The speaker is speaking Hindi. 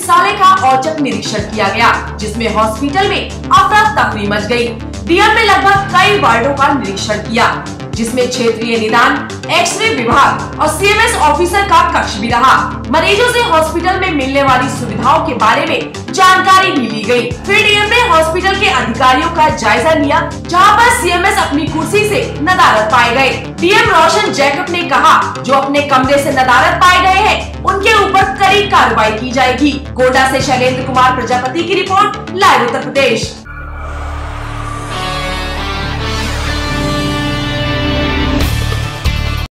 चिकित्सालय का औचक निरीक्षण किया गया, जिसमें हॉस्पिटल में अफरा तफरी मच गई। डीएम ने लगभग कई वार्डों का निरीक्षण किया, जिसमें क्षेत्रीय निदान, एक्सरे विभाग और सीएमएस ऑफिसर का कक्ष भी रहा। मरीजों से हॉस्पिटल में मिलने वाली सुविधाओं के बारे में जानकारी भी ली गई। फिर डीएम ने हॉस्पिटल के अधिकारियों का जायजा लिया, जहां पर सीएमएस अपनी कुर्सी से नदारद पाए गए। डीएम रोशन जैकब ने कहा, जो अपने कमरे से नदारद पाए गए हैं, उनके ऊपर कड़ी कार्रवाई की जाएगी। गोड्डा से शैलेंद्र कुमार प्रजापति की रिपोर्ट, लाइव उत्तर प्रदेश।